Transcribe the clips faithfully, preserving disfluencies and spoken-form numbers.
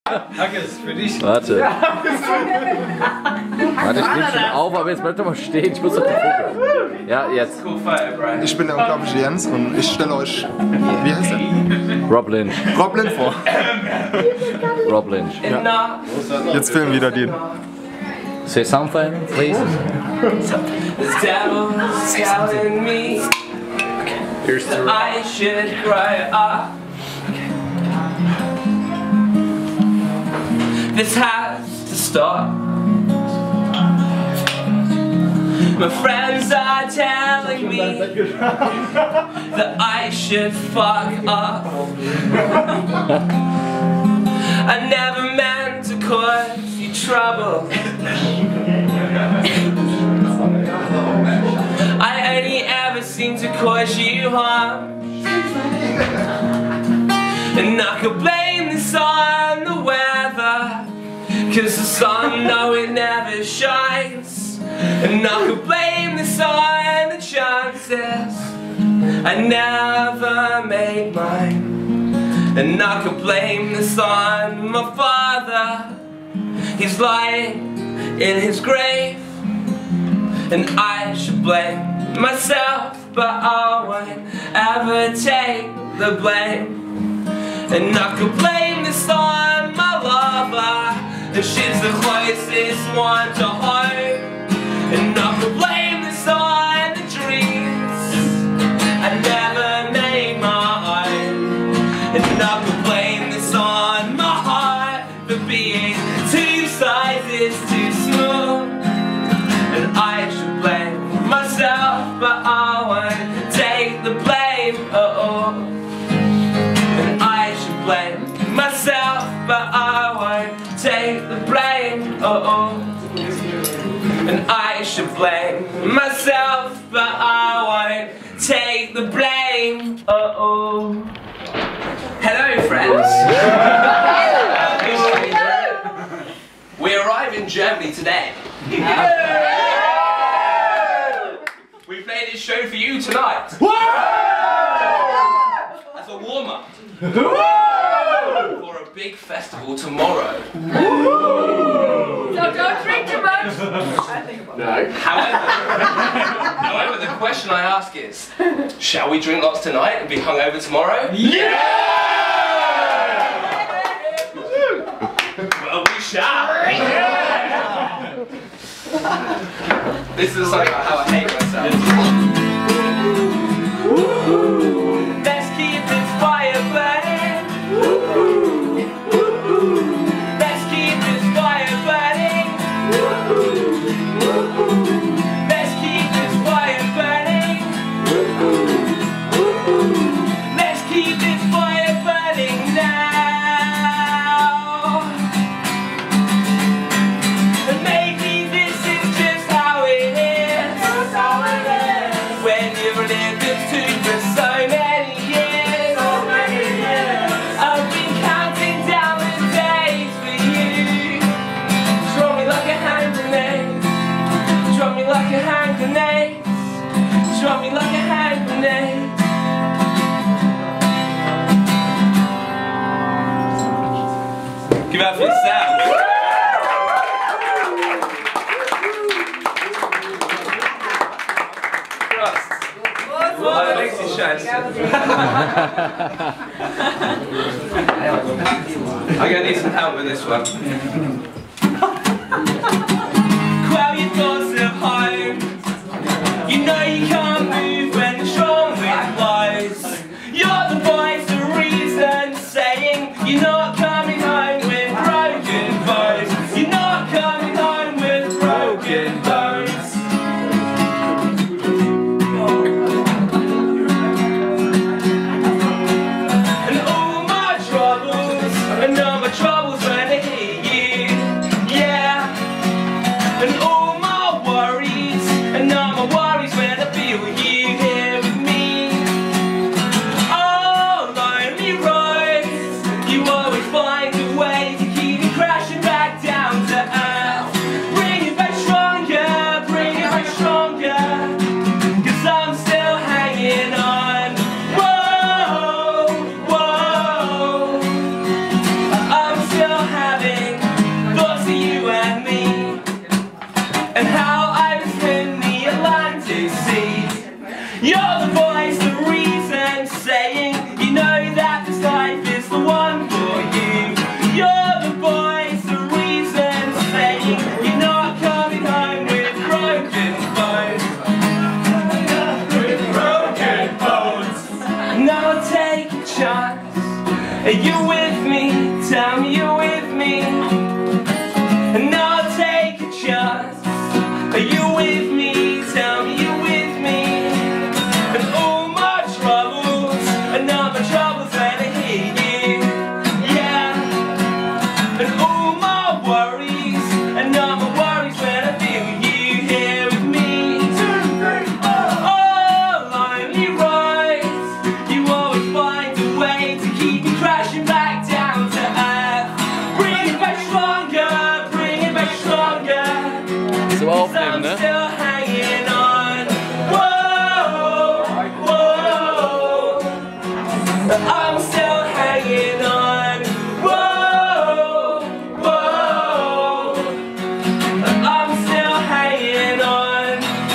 Hackes, für dich. Warte. Warte, ich nehme schon auf, aber jetzt bleib doch mal stehen. Ich muss doch die Foto. Ja, jetzt. Ich bin der unglaubliche Jens und ich stelle euch, wie heißt er? Rob Lynch. Rob Lynch vor. Rob Lynch. Ja. Jetzt filmen wieder den. Say something, please. The devil's telling me that I should grow up. This has to stop. My friends are telling me that I should fuck up. I never meant to cause you trouble. I only ever seem to cause you harm. And I could blame this on the weather, 'cause the sun, no, it never shines. And I could blame this on the chances I never made mine. And I could blame this on my father. He's lying in his grave. And I should blame myself, but I won't ever take the blame. And I could blame this on my lover, and she's the closest one to home. And I could blame this on the dreams I never made my own. And I could blame this on my heart for being two sizes too small. And I should blame myself, but I won't take the blame at all. And I should blame myself, but I won't take the blame at all. And I should blame myself, but I won't take the blame at all. Hello, friends. We arrive in Germany today. We played this show for you tonight. As a warm-up for a big festival tomorrow. So don't drink too much. No. However, however, the question I ask is, shall we drink lots tonight and be hungover tomorrow? Yeah! Well, we shall. Yeah! This is like how I hate myself. Let's keep this fire burning. Let's keep this fire burning. Let's keep this fire burning. Let's keep this fire burning now. And maybe this is just how it is. When you've lived this too for so many years. I've been counting down the days for you. Drop me like a hand grenade. Drop me like a hand grenade. Drop me like a hand grenade. Give it up for yourself. Trust. Well, Alexis shines. I'm gonna need some help with this one. Quell your thoughts of home. You know you can't move when the strong wind blows. You're the voice of reason saying you're not coming home with broken bones. You're not coming home with broken bones. And all my troubles, and all my troubles when I hear you. Yeah. And all my Are you with me? Tell me you're with me, and I'll take a chance. Are you with me? Tell me you're with me, and all my troubles, and all my troubles when I hear you, yeah. And all my worries, and all my worries when I feel you here with me. Oh, lonely roads, you always find a way to keep me crashing back down to earth. Bring it back stronger, bring it back stronger. So aufnehmen, ne? Still hanging on. Whoa, whoa. I'm still hanging on. Whoa, whoa. I'm still hanging on.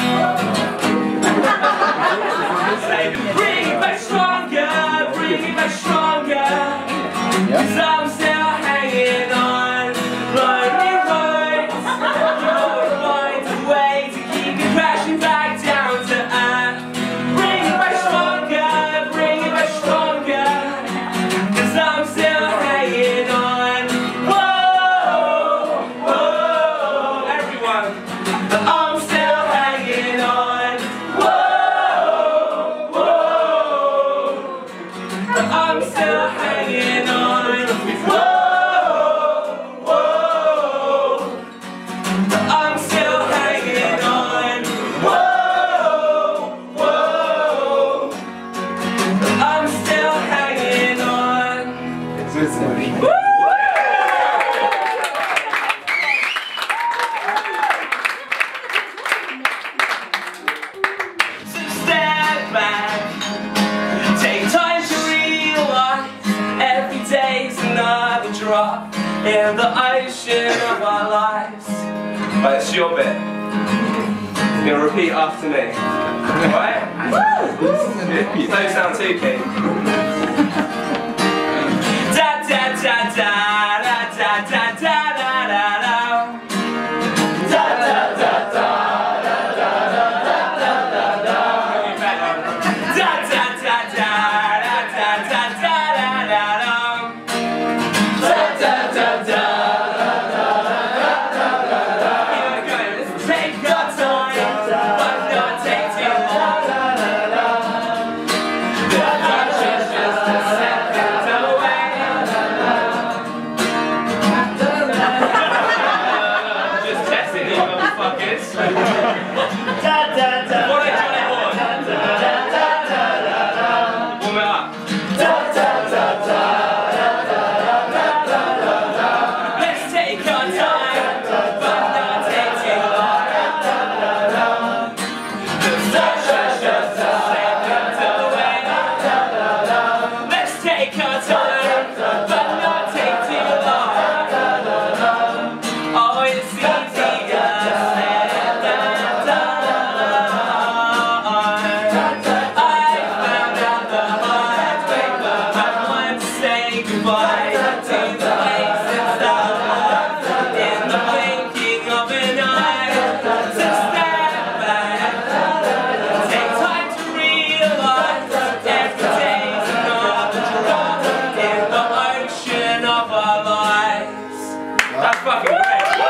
Bring it back stronger, bring it back stronger. 'Cause I'm still hanging on. Lonely roads, you'll find a way to keep me crashing back down to earth. Bring it back stronger, bring it back stronger. 'Cause I'm still hanging on. Whoa, whoa, everyone. I'm still hanging on. Whoa, whoa. I'm still hanging on. Whoa, whoa. I'm still hanging on. Whoa, whoa. I'm still hanging on. Woo! So step back, take time to realize every day's another drop in the ocean of our lives. Right, it's your bit. You're gonna repeat after me. Alright? Don't sound too keen. Da da da da da da da da da da da. Da da da da da da da da da da da. Da da da da da da da da da da da. Da da da da da da da da da. Here we go. Let's take our time, but not take too long. The future's just a second away. Just testing you motherfuckers. Da da da. What I Johnny Horn? Da da da da da. Warm it up. Da da da da da da da da da. Let's take our time, but not take too long. The future's just a second away. Let's take our time, but not take too long. Oh, it's easier said than done. I found out the hard way, but I want to say goodbye to the places that love in the blinking of an eye. So step back, take time to realize every day's another drop in the ocean of our lives. That's fucking great.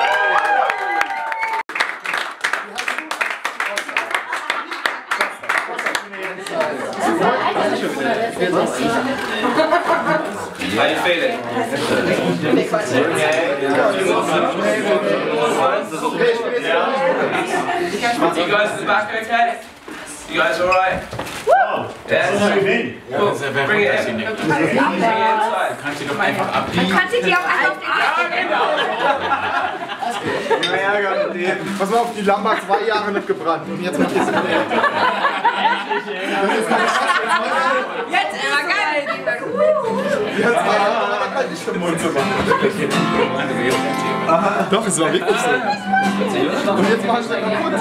How you feeling? You guys in the back okay? You guys alright? Yes? Cool. Bring it in. Bring it inside. Kannst du doch einfach abbiegen. Kannst du die auch einfach Pass mal auf, die Lampe hat zwei Jahre nicht gebrannt und jetzt macht ihr es nicht. Jetzt ist er geil. Jetzt war er kann nicht den Mund zu machen. Doch, es war wirklich so. Und jetzt mach ich das kaputt.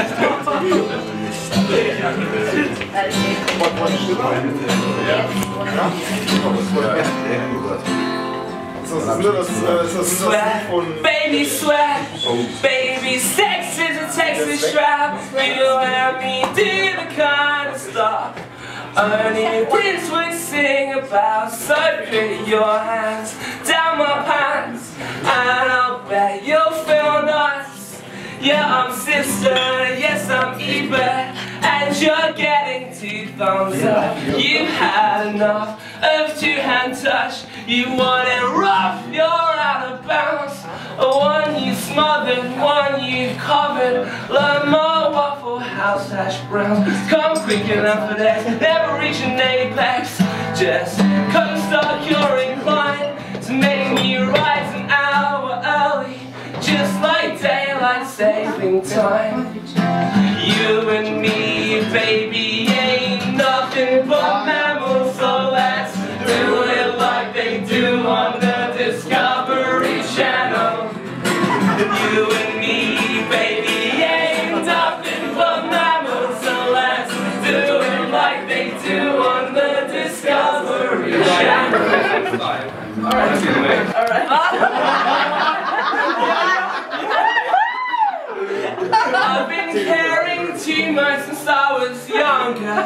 Ja. Sweat, baby sweat, baby sex is a Texas trap. You let me do the kind of stuff only Prince would sing about. So put your hands down my pants and I'll bet you'll feel nice. Yeah, I'm sister, yes I'm Ebert, and you're getting two thumbs up. You've had enough of two-hand touch. You want it rough, you're out of bounds. One you smothered, one you covered. Learn more Waffle House hash browns. Come quick enough for this, never reach an apex. Just co-start, you're inclined to make me rise an hour early, just like daylight saving time. You and me, baby, ain't nothing but mammals, so let's do it like they do on the Discovery Channel. You and me, baby, ain't nothing but mammals, so let's do it like they do on the Discovery Channel. Alright, alright. I've been caring too much since I was younger.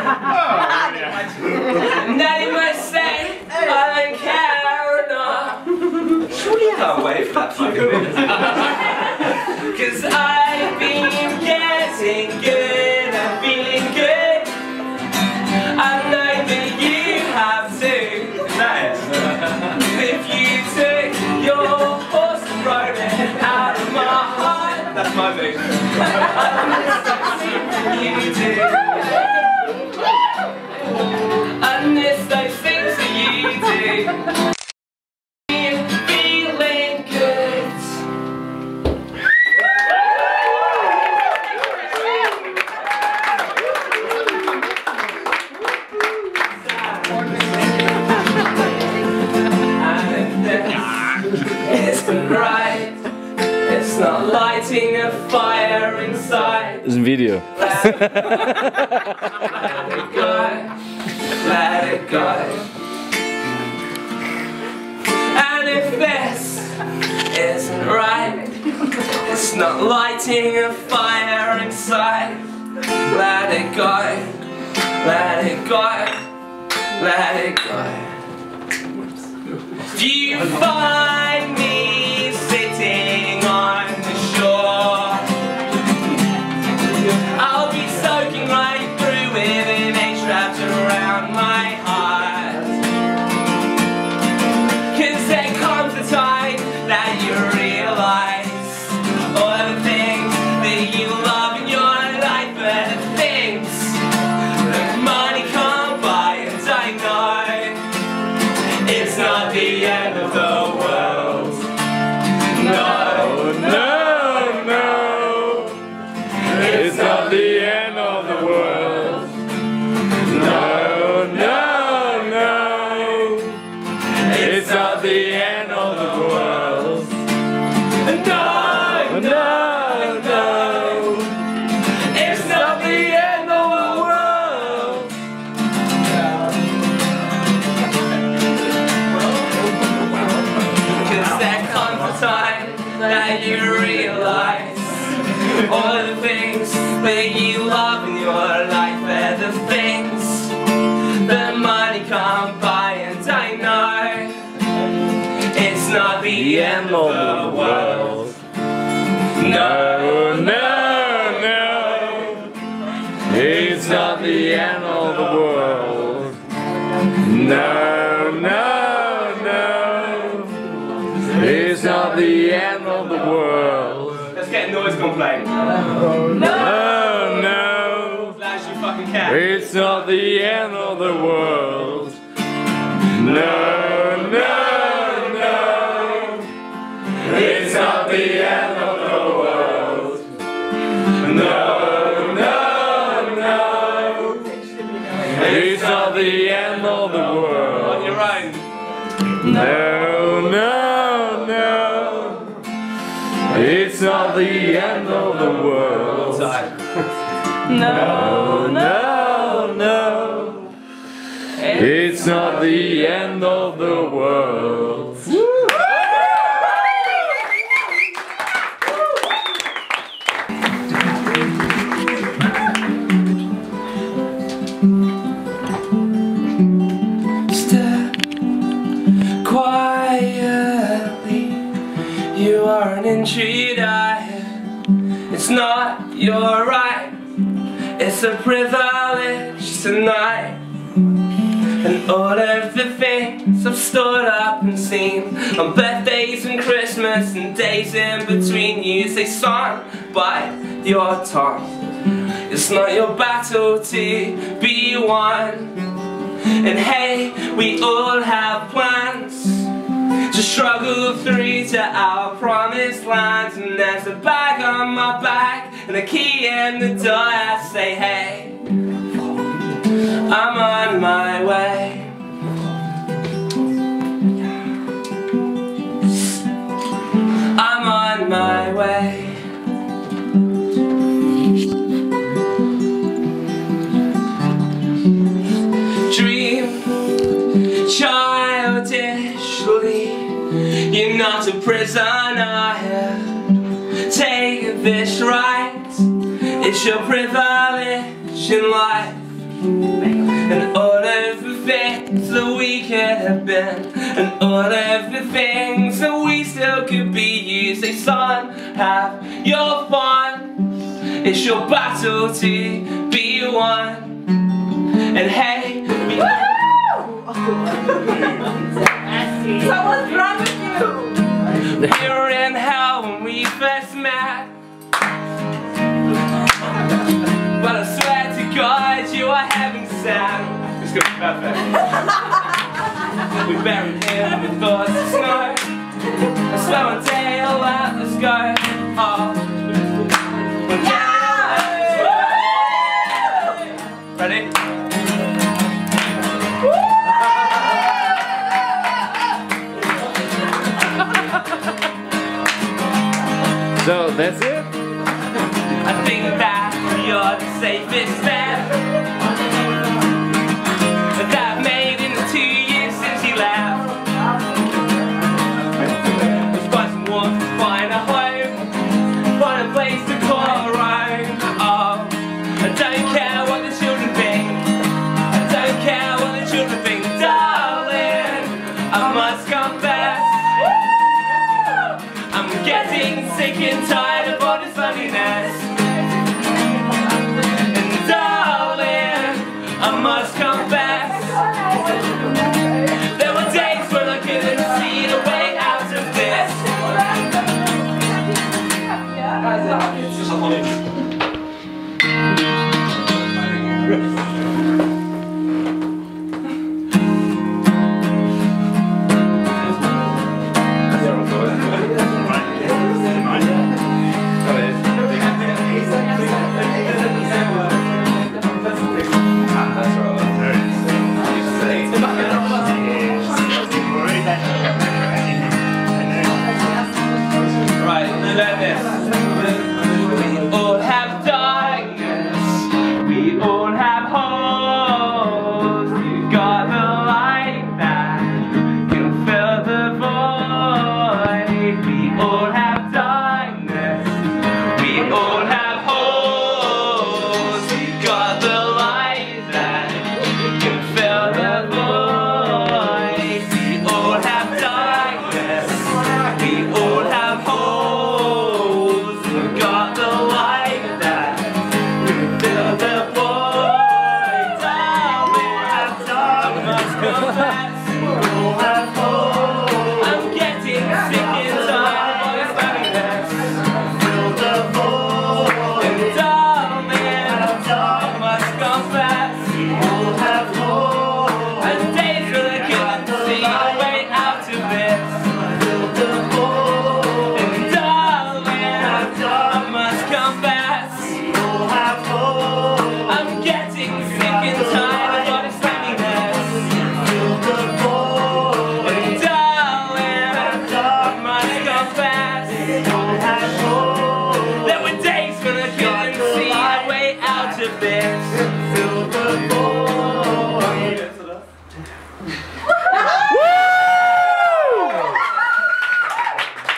And Daddy might say I don't care enough. Surely I can't wait for that fucking minute. Cause I've been getting good and feeling good. I know that you have too. That is. If you took your horse and rode it out of my heart, that's my thing. You do. I miss those things that you do. Feeling good. And it's been right. It's not lighting a fire inside. Das ist ein Video. Let it go, let it go. And if this isn't right, it's not lighting a fire inside. Let it go, let it go, let it go. Do you find me sitting on the shore? I'll be soaking right through with an H wrapped around my heart. Cause there comes a time that you realize all the things that you love in your life are the things that money can't buy. And I know it's not the end of the world. No, no, no. It's not the end of the world. No, no, no. It's not the end of the world. No, no, no. It's not the end of the world. Cause there comes a time that you realize all the things that you love in your life are the things that money can't buy. And I know it's not the end of the world. No, no, no. It's not the end of the world. No, no, no. It's not the end of the world. Let's get a noise complaint. No, no, no. Flash you fucking cat. It's not the end of the world. No, no, no. It's not the end of the world. No, no, no. It's not the end of the world. On your own. No, no, no. It's not the end of the world. No, no, no. It's It's not the end of the world. Step quietly, you are an intruder. It's not your right, it's a privilege tonight. And all of the things I've stored up and seen on birthdays and Christmas and days in between you, say, son, bite your tongue. It's not your battle to be won. And hey, we all have plans to struggle through to our promised lands. And there's a bag on my back and a key in the door. I say, hey, I'm on my way. I'm on my way. Dream childishly, you're not a prisoner here. Take this right, it's your privilege in life. And all of the things that we could have been, and all of the things that we still could be. You say, son, have your fun. It's your battle to be won. And hey, we So what's wrong with you? we were in hell when we first met. But I swear to God, you are heaven sent. It's gonna be perfect. We buried him with thoughts of snow. I swear one day he'll let us go. Oh. One day he'll let us go. Ready? So that's it? I think that you're the safest bet that I've made in the two years since you left. Let's find some warmth, find a home, find a place to call our own. Oh, I don't care what the children think, I don't care what the children think, darling, I must confess, I'm getting sick and tired of all this loneliness. I must confess, there were days when I couldn't see the way out of this. That's right.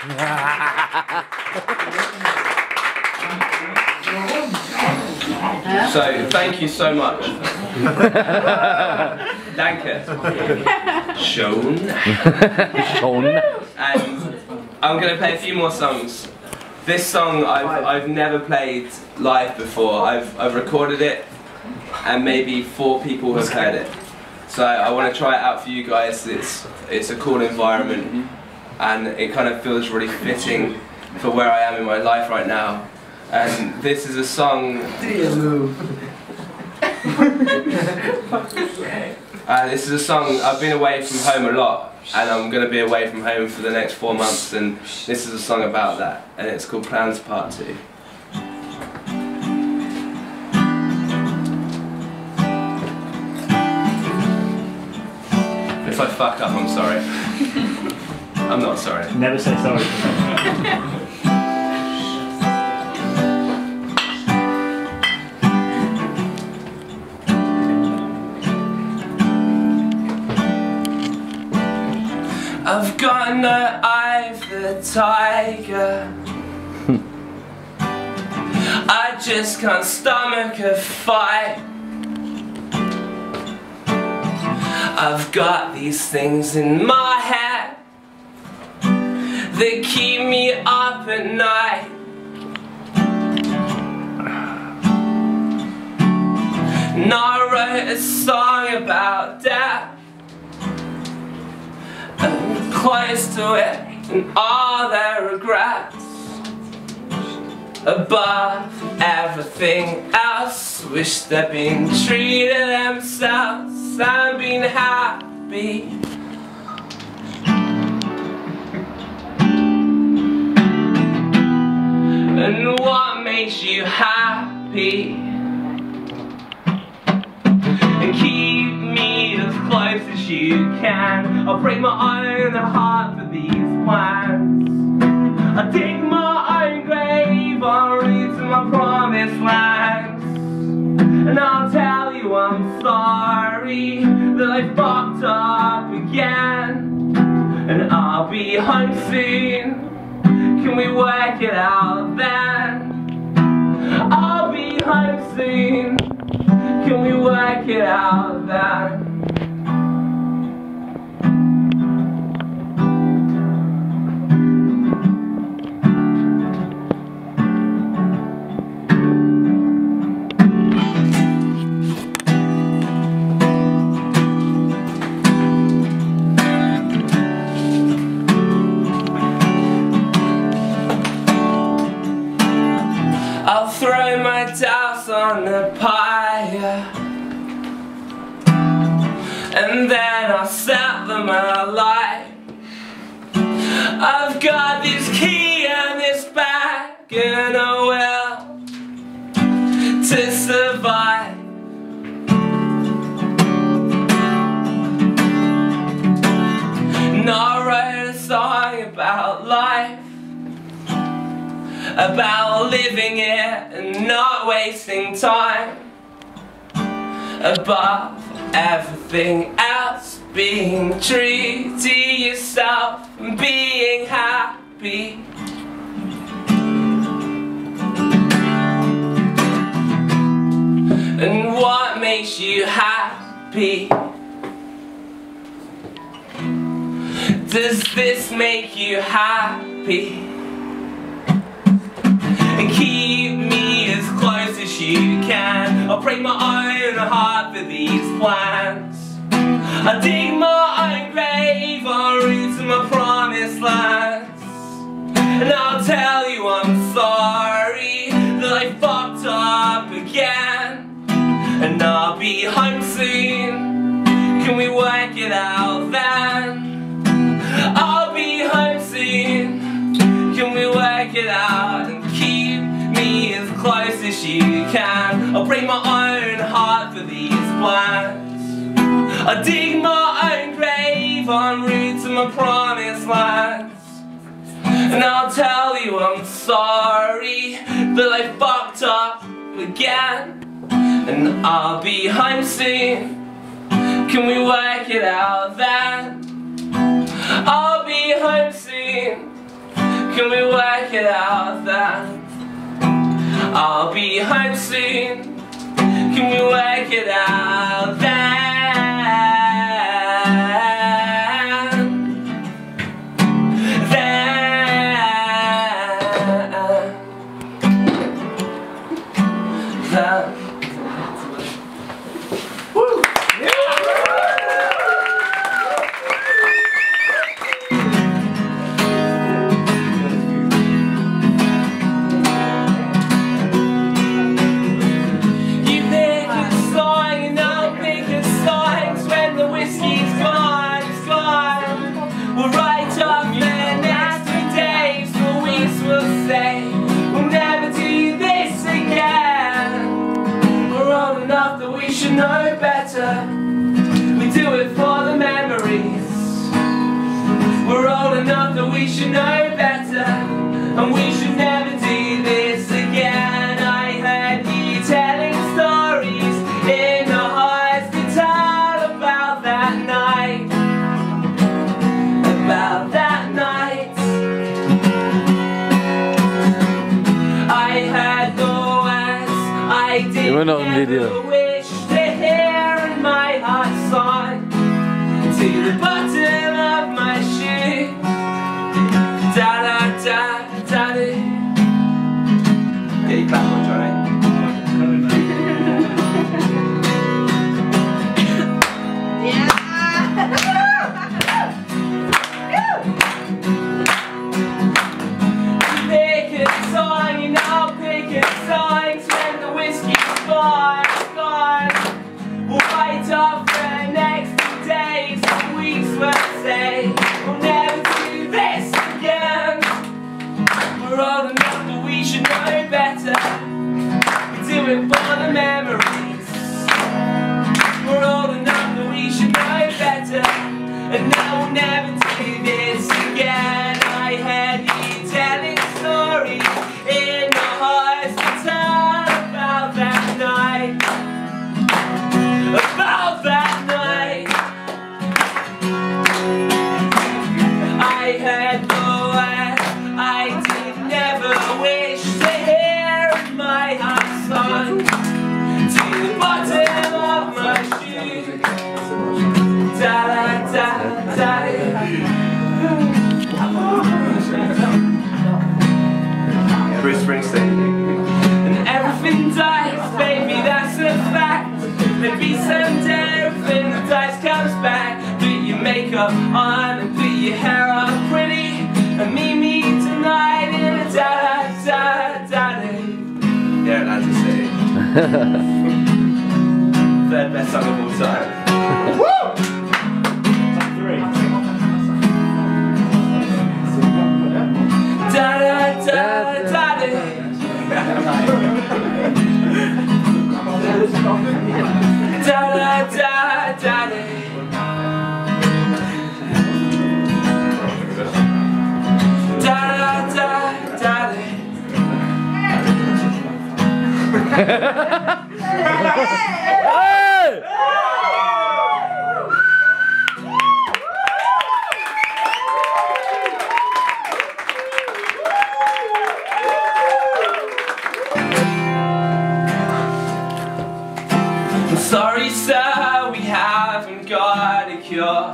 So, thank you so much. Danke. Schon. Schon. And I'm going to play a few more songs. This song I've, I've never played live before. I've, I've recorded it and maybe four people have heard it. So I want to try it out for you guys. It's, it's a cool environment and it kind of feels really fitting for where I am in my life right now. And this is a song... uh, this is a song, I've been away from home a lot and I'm going to be away from home for the next four months and this is a song about that and it's called Plans Part two. If I fuck up, I'm sorry. I'm not sorry. Never say sorry. I've got no eye for the tiger. I just can't stomach a fight. I've got these things in my head that keep me up at night. And I wrote a song about death, and close to it, and all their regrets. Above everything else, wish they'd been true to themselves and been happy. And what makes you happy? And keep me as close as you can. I'll break my own heart for these plans. I dig my own grave en route to my promised lands. And I'll tell you I'm sorry that I fucked up again. And I'll be home soon. Can we work it out then? I'll be home soon. Can we work it out then? I'll throw my doubts on the pyre, and then I'll set them alight. I've got this key and this bag and a will to survive. And I wrote a song about life, about living it and not wasting time. Above everything else, being true to yourself and being happy. And what makes you happy? Does this make you happy? And keep me as close as you can. I'll break my own heart for these plans. I dig my own grave en route to my promised lands. And I'll tell you I'm sorry that I fucked up again. And I'll be home soon. Can we work it out then? I'll be home soon. Can we work it out and keep me as close as you can? I'll break my own heart for these plans. I dig my own grave en route to my promised lands. And I'll tell you I'm sorry that I fucked up again. And I'll be home soon. Can we work it out then? I'll be home soon. can we work it out then? I'll be home soon. Can we work it out then? Then, then. Woo! Know better, we do it for the memories. We're old enough that we should know better, and we should never do this again. I heard you telling stories in the hospital about that night, about that night. I heard the words I did never wish my heart song to the bottom of my shoe. Da da da da da. Get your clap on, Johnny. Yeah. Pick a song and I'll pick a song when the whiskey's gone, gone. We'll fight off for the next few days and weeks, we'll say we'll never do this again. We're old enough that we should know better. We do it for the memories. We're old enough that we should know better, and now we'll never do this again. I heard you telling stories in the hospital about that night, about that night. I heard the words I did never wish to hear in my heart song to the bottom of my shoe. Da da da da. Bruce Springsteen. And everything dies, baby, that's a fact. Maybe someday everything that dies comes back. Put your makeup on and put your hair up pretty, and meet me tonight in a da da da da. Yeah, that's a say. Third best song of all time. Woo! Da da da da da. Da da da da da. Da da da da I'm sorry, sir, we haven't got a cure.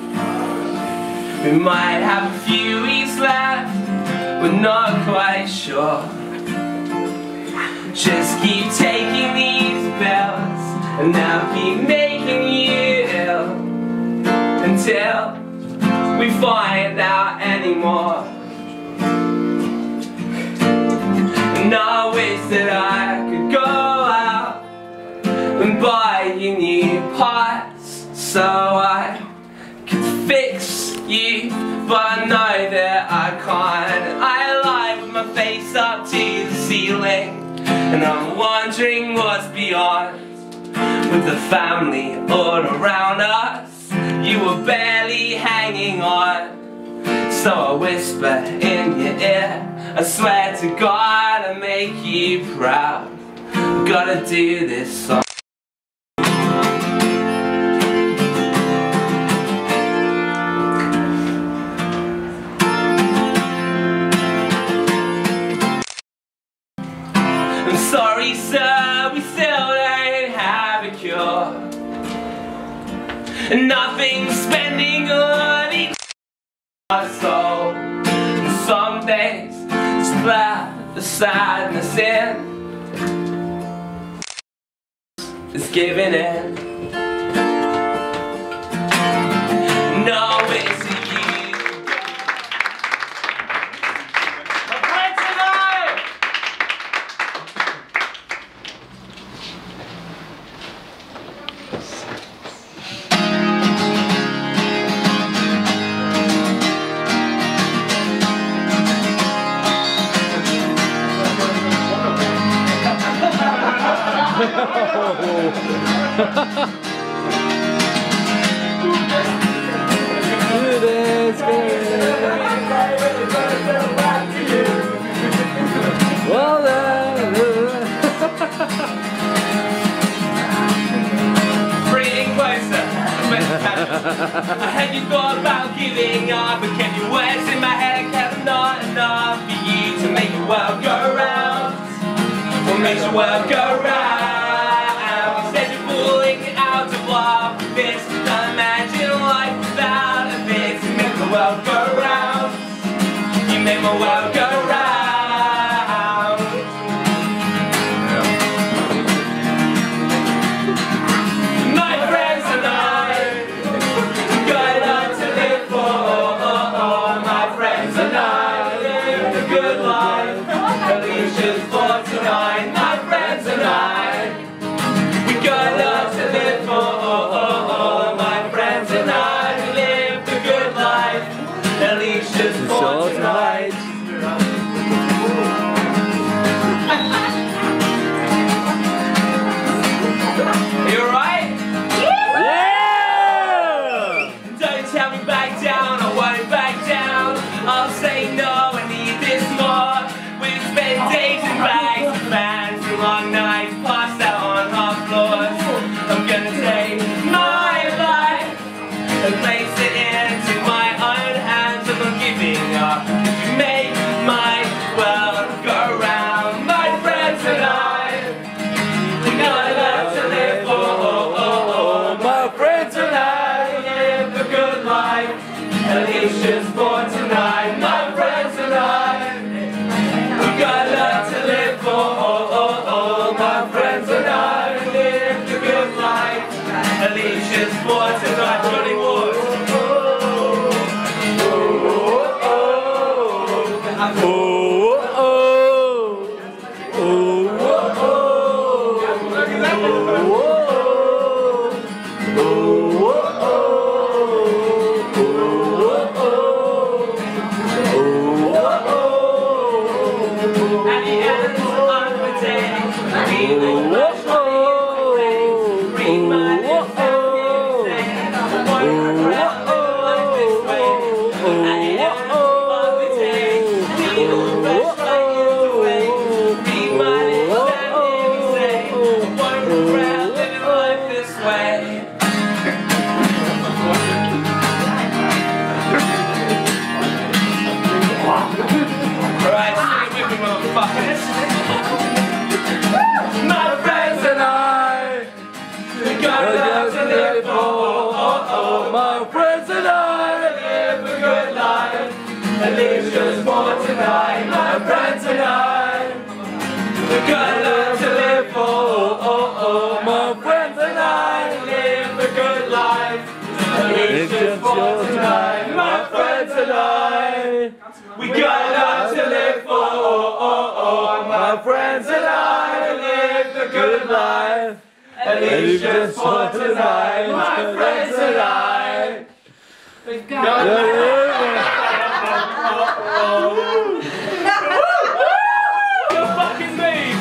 We might have a few weeks left, we're not quite sure. Just keep taking these pills, and they'll keep making you ill until we find out anymore. And I wish that I could go out and buy you new parts so I could fix you, but I know that I can't. I lie with my face up to the ceiling, and I'm wondering what's beyond. With the family all around us, you were barely hanging on. So I whisper in your ear, I swear to God I'll make you proud. Gotta do this song. and nothing spending on each our soul. And some days splash the sadness in is giving in. No, it's a you. Breathing closer. I heard you thought about giving up, but kept your words in my head, kept not enough for you to make the world go round. What makes the world go round? Instead of falling out of love with this, can't imagine life without a bit. You make the world go round. You make my world go round. My friends and I got a lot to live for. My friends and I live a good life. At least just for tonight. My friends and I, we got a lot to live for. My friends and I, we live a good life. At least just for tonight. You alright? Yeah! Don't tell me back down, I won't back down. I'll say no, I need this more. We've spent days in bags and fans and long nights, passed out on half floors. I'm gonna take my life and place it into my own hands. I'm not giving up. You make my world go round. My friends and I, we got a lot to live for. My friends and I live a good life. At least just for tonight. My friends and I, we got a lot to live for. My friends and I live a good life. At least just for tonight. Johnny Ward. At the end of the day, we will wash our hands, read my lips and say, one breath like this way. At the end of the day, we will wash our hands away, read my lips and say, one breath living life this way. Alright, sing it with me, motherfuckers. My friends and I, we got a lot to live for. My friends and I live a good life. At least just for tonight. My friends and I, we got a lot to live for. My friends and I live a good life. At least just for tonight. My friends and I, we got a lot to live for. My friends and I live a good life. At least just for tonight. My friends and I, we got a You fucking me.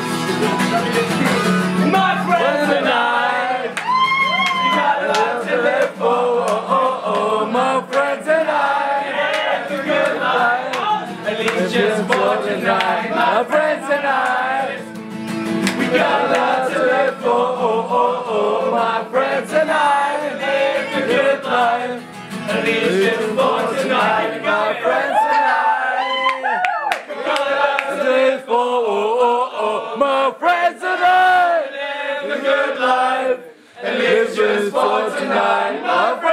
My friends and I, we got a lot to live for. My friends and I live a good life. At least just for tonight. My friends and I, we got a lot to live for. My friends and I live a good life. At least just for tonight. My friends and I, we got a lot to live for. My friends and I live a good life. At least just for tonight. My friends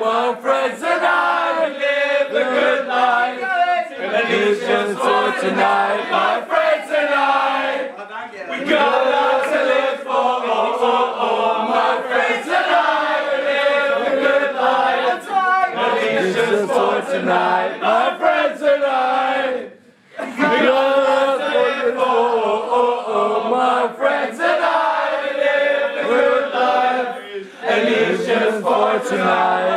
my friends and I live the good life. And it's just for tonight, my friends and I. We got lots to live for, oh, oh, oh, my friends and I. We live the good life. And it's just for tonight, my friends and I. We got lots to live for, oh, oh, oh, my friends and I. We live the good life. And it's just for tonight.